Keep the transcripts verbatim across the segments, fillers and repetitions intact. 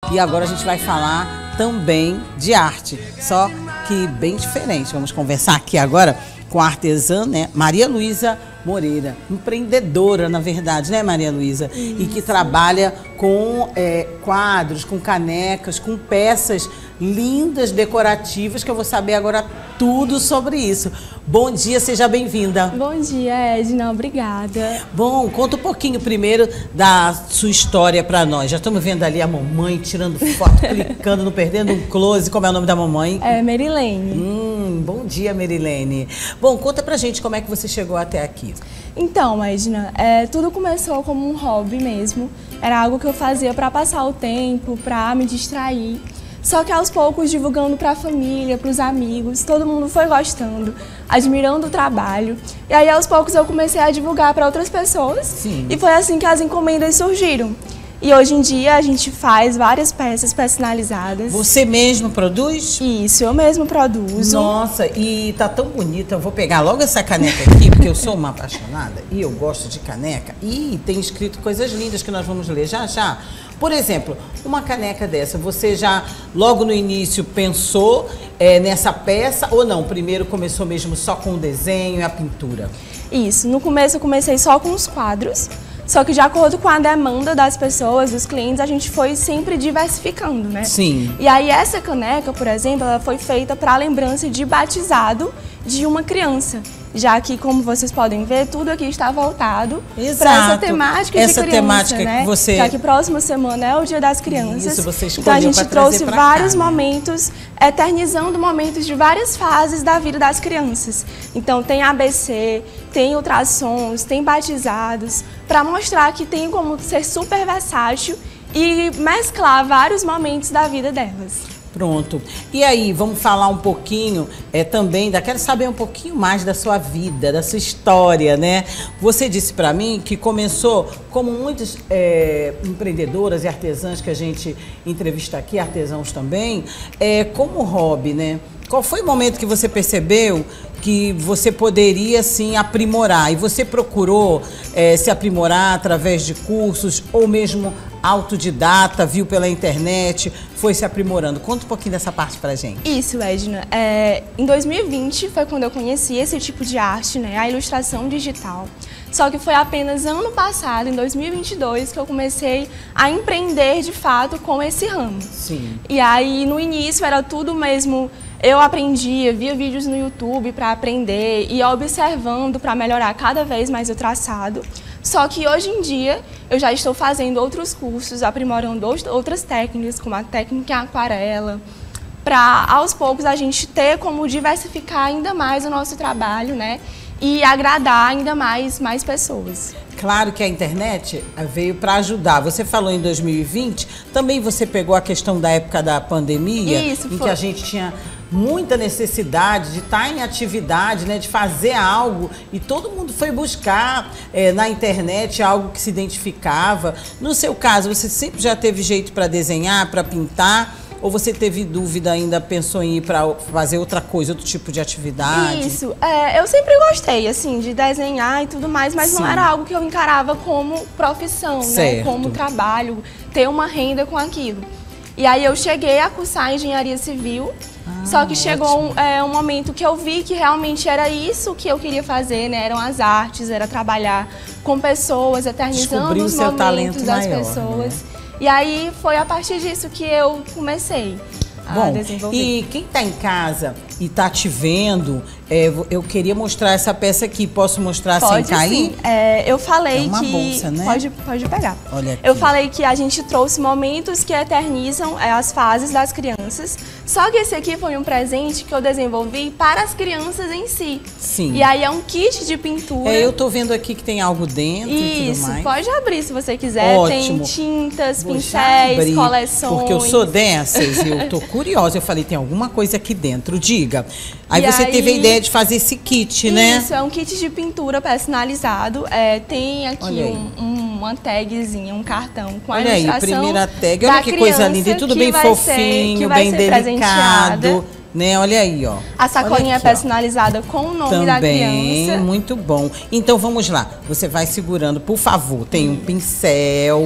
E agora a gente vai falar também de arte, só que bem diferente. Vamos conversar aqui agora com a artesã, né, Maria Luísa Moreira, empreendedora, na verdade, né, Maria Luísa? E que trabalha com é, quadros, com canecas, com peças lindas, decorativas, que eu vou saber agora tudo sobre isso. Bom dia, seja bem-vinda. Bom dia, Edna, obrigada. Bom, conta um pouquinho primeiro da sua história para nós. Já estamos vendo ali a mamãe tirando foto, clicando, não perdendo um close. Como é o nome da mamãe? É Merilene. Hum, bom dia, Merilene. Bom, conta pra gente como é que você chegou até aqui. Então, Edna, é, tudo começou como um hobby mesmo. Era algo que eu fazia para passar o tempo, para me distrair. Só que aos poucos, divulgando para a família, para os amigos, todo mundo foi gostando, admirando o trabalho. E aí, aos poucos, eu comecei a divulgar para outras pessoas. Sim. E foi assim que as encomendas surgiram. E hoje em dia a gente faz várias peças personalizadas. Você mesmo produz? Isso, eu mesmo produzo. Nossa, e tá tão bonita. Eu vou pegar logo essa caneca aqui, porque eu sou uma apaixonada e eu gosto de caneca. E tem escrito coisas lindas que nós vamos ler já já. Por exemplo, uma caneca dessa, você já logo no início pensou é, nessa peça ou não? Primeiro começou mesmo só com o desenho e a pintura? Isso, no começo eu comecei só com os quadros. Só que de acordo com a demanda das pessoas, dos clientes, a gente foi sempre diversificando, né? Sim. E aí essa caneca, por exemplo, ela foi feita para lembrança de batizado de uma criança. Já que, como vocês podem ver, tudo aqui está voltado para essa temática essa de criança, temática né? Que você... Já que próxima semana é o Dia das Crianças. Isso, você escolheu. Então a gente trouxe vários cá, né? momentos, eternizando momentos de várias fases da vida das crianças. Então tem A B C, tem ultrassons, tem batizados, para mostrar que tem como ser super versátil e mesclar vários momentos da vida delas. Pronto. E aí, vamos falar um pouquinho é, também, da, quero saber um pouquinho mais da sua vida, da sua história, né? Você disse para mim que começou, como muitas é, empreendedoras e artesãs que a gente entrevista aqui, artesãos também, é, como hobby, né? Qual foi o momento que você percebeu que você poderia, sim, aprimorar? E você procurou é, se aprimorar através de cursos ou mesmo autodidata, viu pela internet, foi se aprimorando? Conta um pouquinho dessa parte pra gente. Isso, Edna. É, em dois mil e vinte foi quando eu conheci esse tipo de arte, né, a ilustração digital. Só que foi apenas ano passado, em dois mil e vinte e dois, que eu comecei a empreender de fato com esse ramo. Sim. E aí, no início, era tudo mesmo... Eu aprendia, via vídeos no YouTube para aprender, ia observando para melhorar cada vez mais o traçado. Só que hoje em dia eu já estou fazendo outros cursos, aprimorando outras técnicas, como a técnica em aquarela, para aos poucos a gente ter como diversificar ainda mais o nosso trabalho, né? E agradar ainda mais, mais pessoas. Claro que a internet veio para ajudar. Você falou em dois mil e vinte, também você pegou a questão da época da pandemia, Isso, em foi. que a gente tinha muita necessidade de estar em atividade, né, de fazer algo, e todo mundo foi buscar é, na internet algo que se identificava. No seu caso, você sempre já teve jeito para desenhar, para pintar? Ou você teve dúvida ainda, pensou em ir para fazer outra coisa, outro tipo de atividade? Isso, é, eu sempre gostei, assim, de desenhar e tudo mais, mas Sim. não era algo que eu encarava como profissão, Certo. né? Como trabalho, ter uma renda com aquilo. E aí eu cheguei a cursar engenharia civil, ah, só que chegou um, é, um momento que eu vi que realmente era isso que eu queria fazer, né? Eram as artes, era trabalhar com pessoas, eternizando Descobriu os seu momentos talento das maior, pessoas. Né? E aí foi a partir disso que eu comecei a Bom, desenvolver. E quem está em casa e está te vendo, é, eu queria mostrar essa peça aqui. Posso mostrar Pode, sem cair? sim. É, eu falei É uma que... bolsa, né? Pode, pode pegar. Olha aqui. Eu falei que a gente trouxe momentos que eternizam é, as fases das crianças. Só que esse aqui foi um presente que eu desenvolvi para as crianças em si. Sim. E aí é um kit de pintura. É, eu tô vendo aqui que tem algo dentro e Isso, tudo mais. pode abrir se você quiser. Ótimo. Tem tintas, Vou já pincéis, abrir, coleções. porque eu sou dessas e eu tô curiosa. Eu falei, tem alguma coisa aqui dentro, diga. Aí E você aí- teve a ideia de fazer esse kit, né? Isso, é um kit de pintura personalizado. É, tem aqui Olha aí. um, um, uma tagzinha, um cartão com a Olha aí, ilustração primeira tag. Olha da que coisa criança linda. E tudo que bem vai ser- fofinho, que vai bem ser delicado. presenteada. Né? Olha aí, ó. A sacolinha Olha é aqui, ó. personalizada com o nome da Também, criança. muito bom. Então vamos lá. Você vai segurando, por favor. Tem um pincel,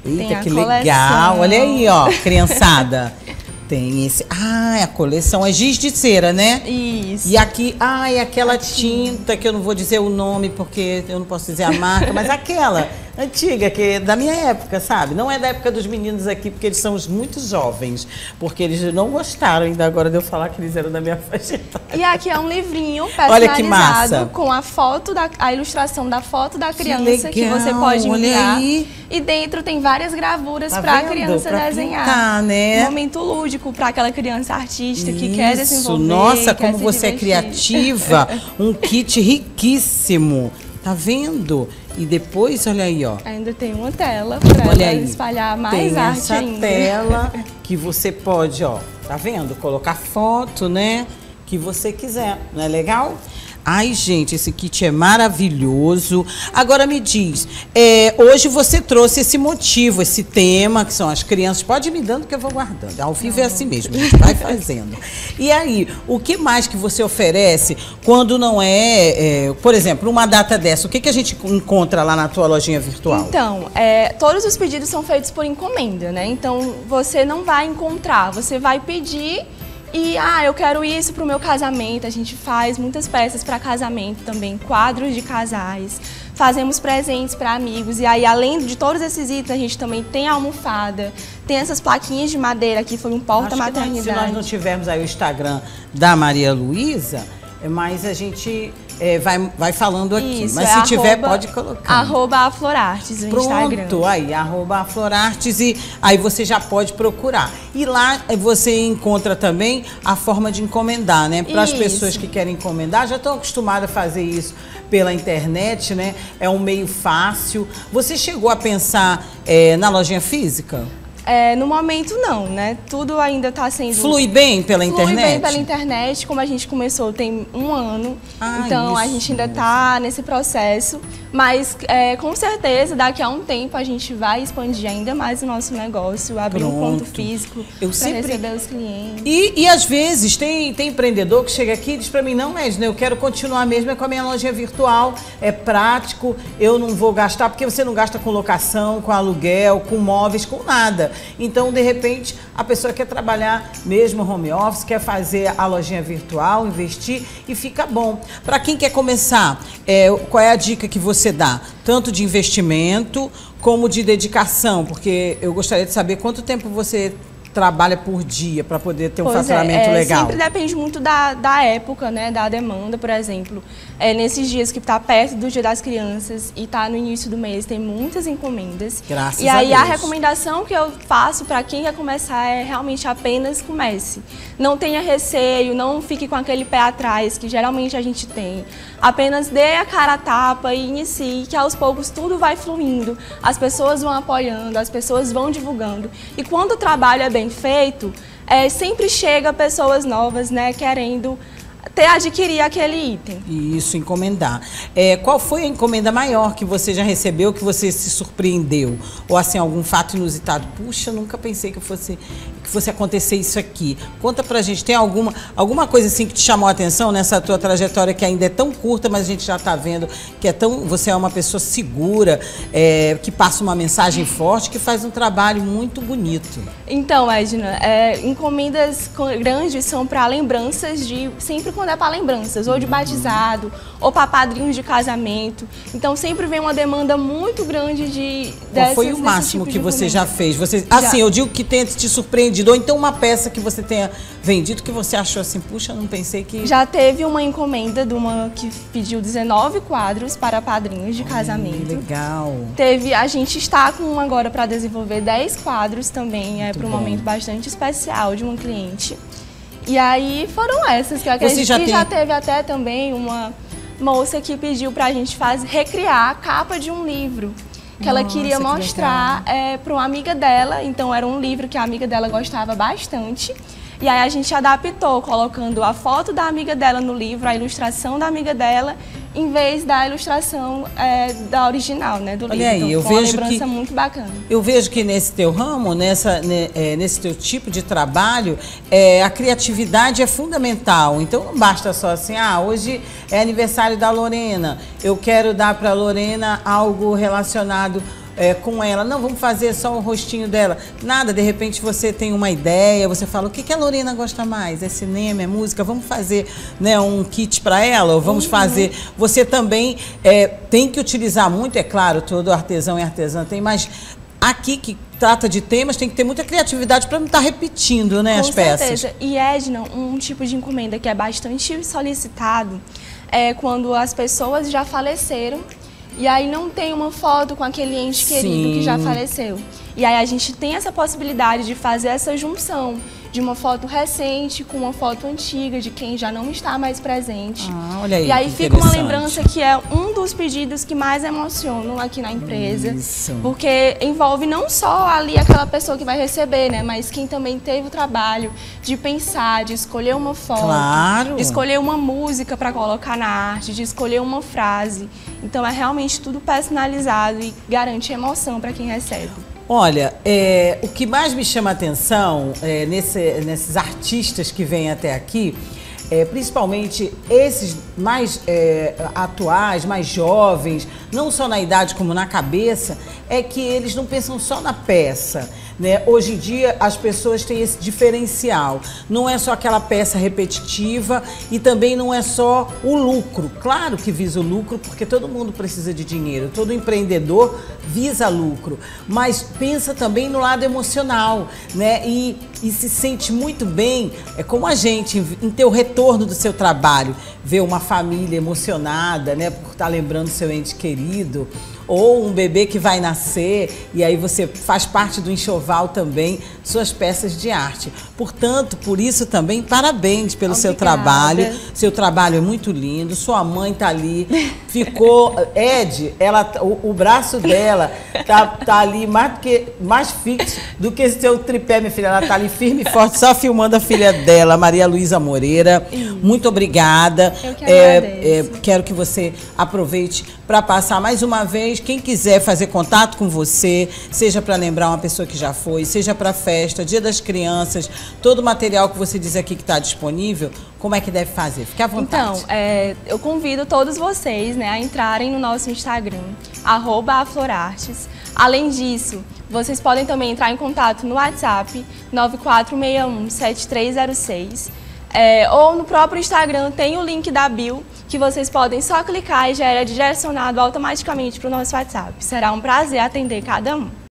Eita, que legal. Olha aí, ó, criançada. Tem esse... Ah, a coleção é giz de cera, né? Isso. E aqui, ah, é aquela tinta que eu não vou dizer o nome porque eu não posso dizer a marca, mas aquela antiga, que é da minha época, sabe? Não é da época dos meninos aqui, porque eles são muito jovens, porque eles não gostaram ainda agora de eu falar que eles eram da minha faixa etária. E aqui é um livrinho personalizado. Olha que massa. Com a foto, da, a ilustração da foto da criança que, legal, que você pode enviar. Olha aí. E dentro tem várias gravuras Tá para a vendo? criança Pra desenhar. pintar, né? Um momento lúdico para aquela criança artista que Isso, quer desenvolver. Nossa, quer como se você divertir. é criativa. Um kit riquíssimo. Tá vendo? E depois, olha aí, ó. Ainda tem uma tela para Olha aí, espalhar mais tem arte essa ainda. tela que você pode, ó, tá vendo? Colocar foto, né? Que você quiser, não é legal? Ai, gente, esse kit é maravilhoso. Agora me diz, é, hoje você trouxe esse motivo, esse tema, que são as crianças. Pode ir me dando que eu vou guardando. Ao vivo é assim mesmo, a gente vai fazendo. E aí, o que mais que você oferece quando não é, é por exemplo, uma data dessa? O que, que a gente encontra lá na tua lojinha virtual? Então, é, todos os pedidos são feitos por encomenda, né? Então, você não vai encontrar, você vai pedir... E, ah, eu quero isso para o meu casamento. A gente faz muitas peças para casamento também, quadros de casais. Fazemos presentes para amigos. E aí, além de todos esses itens, a gente também tem a almofada, tem essas plaquinhas de madeira. Aqui foi um porta-maternidade. Se nós não tivermos aí o Instagram da Maria Luísa, mas a gente é, vai, vai falando aqui. Isso, mas é se arroba, tiver, pode colocar. Arroba Aflorartes no Instagram. Pronto, aí, arroba Aflorartes, e aí você já pode procurar. E lá você encontra também a forma de encomendar, né? Para as pessoas que querem encomendar, já estão acostumadas a fazer isso pela internet, né? É um meio fácil. Você chegou a pensar é, na lojinha física? É, no momento não, né? Tudo ainda está sendo... Flui bem pela Flui internet? Flui bem pela internet, como a gente começou tem um ano, ah, então isso. a gente ainda está nesse processo, mas é, com certeza daqui a um tempo a gente vai expandir ainda mais o nosso negócio, abrir Pronto. um ponto físico para sempre... receber os clientes. E, e às vezes tem, tem empreendedor que chega aqui e diz para mim, não, Edna, eu quero continuar mesmo é com a minha lojinha virtual, é prático, eu não vou gastar, porque você não gasta com locação, com aluguel, com móveis, com nada. Então, de repente, a pessoa quer trabalhar mesmo home office, quer fazer a lojinha virtual, investir e fica bom. Para quem quer começar, é, qual é a dica que você dá? Tanto de investimento como de dedicação, porque eu gostaria de saber quanto tempo você trabalha por dia para poder ter um pois faturamento é, é, legal? Sempre depende muito da, da época, né, da demanda, por exemplo. É, nesses dias que está perto do Dia das Crianças e está no início do mês, tem muitas encomendas. Graças e a aí Deus. a recomendação que eu faço para quem quer começar é realmente apenas comece. Não tenha receio, não fique com aquele pé atrás que geralmente a gente tem. Apenas dê a cara a tapa e inicie, que aos poucos tudo vai fluindo. As pessoas vão apoiando, as pessoas vão divulgando. E quando o trabalho é bem feito, é, sempre chega pessoas novas, né, querendo ter, adquirir aquele item. Isso, encomendar. É, qual foi a encomenda maior que você já recebeu, que você se surpreendeu? Ou assim, algum fato inusitado? Puxa, nunca pensei que fosse, que fosse acontecer isso aqui. Conta pra gente, tem alguma, alguma coisa assim que te chamou a atenção nessa tua trajetória que ainda é tão curta, mas a gente já tá vendo que é tão, você é uma pessoa segura, é, que passa uma mensagem forte, que faz um trabalho muito bonito. Então, Edna, é, encomendas grandes são para lembranças de, sempre quando é para lembranças, ou de batizado, ou para padrinhos de casamento. Então, sempre vem uma demanda muito grande de... Qual dessas, foi o máximo tipo que você encomenda. já fez? Você, Já. Assim, eu digo que tenha te surpreendido, ou então uma peça que você tenha vendido que você achou assim, puxa, não pensei que... Já teve uma encomenda de uma que pediu dezenove quadros para padrinhos de casamento. Ai, legal. Teve, a gente está com um agora para desenvolver dez quadros também, é para um bom. momento bastante especial de uma cliente. E aí foram essas que eu acredito. Você já que tem... já teve até também uma moça que pediu para a gente fazer, recriar a capa de um livro. Que Nossa, ela queria que mostrar é, para uma amiga dela, então era um livro que a amiga dela gostava bastante. E aí a gente adaptou, colocando a foto da amiga dela no livro, a ilustração da amiga dela, em vez da ilustração é, da original, né, do Olha livro. aí, então, eu foi uma vejo lembrança que- muito bacana. Eu vejo que nesse teu ramo, nessa, né, é, nesse teu tipo de trabalho, é, a criatividade é fundamental. Então não basta só assim, ah, hoje é aniversário da Lorena, eu quero dar para a Lorena algo relacionado é, com ela, não, vamos fazer só o rostinho dela. Nada, de repente você tem uma ideia, você fala, o que, que a Lorena gosta mais? É cinema, é música? Vamos fazer, né, um kit para ela? Ou vamos uhum. fazer... Você também é, tem que utilizar muito, é claro, todo artesão e artesã tem, mas aqui que trata de temas, tem que ter muita criatividade para não estar tá repetindo, né, Com as peças. Com certeza. E, Edna, um tipo de encomenda que é bastante solicitado é quando as pessoas já faleceram e aí não tem uma foto com aquele ente querido Sim. que já faleceu. E aí a gente tem essa possibilidade de fazer essa junção de uma foto recente com uma foto antiga de quem já não está mais presente. Ah, olha aí, e aí fica uma lembrança que é um dos pedidos que mais emocionam aqui na empresa. Isso. Porque envolve não só ali aquela pessoa que vai receber, né, mas quem também teve o trabalho de pensar, de escolher uma foto, claro. de escolher uma música para colocar na arte, de escolher uma frase. Então é realmente tudo personalizado e garante emoção para quem recebe. Olha, é, o que mais me chama a atenção é, nesse, nesses artistas que vêm até aqui, é, principalmente esses mais é, atuais, mais jovens, não só na idade como na cabeça, é que eles não pensam só na peça. Né? Hoje em dia as pessoas têm esse diferencial, não é só aquela peça repetitiva e também não é só o lucro. Claro que visa o lucro porque todo mundo precisa de dinheiro, todo empreendedor visa lucro, mas pensa também no lado emocional, né? E, e se sente muito bem, é como a gente, em ter o retorno do seu trabalho, ver uma família emocionada, né, por estar lembrando seu ente querido, ou um bebê que vai nascer e aí você faz parte do enxoval também, suas peças de arte. Portanto, por isso também, parabéns pelo Obrigada. seu trabalho. Seu trabalho é muito lindo, sua mãe tá ali, ficou... Ed, ela, o, o braço dela tá, tá ali mais, do que, mais fixo do que seu tripé, minha filha. Ela tá ali firme e forte, só filmando a filha dela, Maria Luísa Moreira. Isso. Muito obrigada. Eu que é, agradeço. É, quero que você aproveite para passar mais uma vez. Quem quiser fazer contato com você, seja para lembrar uma pessoa que já foi, seja para festa, Dia das Crianças, todo o material que você diz aqui que está disponível, como é que deve fazer? Fique à vontade. Então, é, eu convido todos vocês, né, a entrarem no nosso Instagram, arroba aflorartes. Além disso, vocês podem também entrar em contato no WhatsApp nove quatro seis um, sete três zero seis. É, ou no próprio Instagram tem o link da bio, que vocês podem só clicar e já é direcionado automaticamente para o nosso WhatsApp. Será um prazer atender cada um.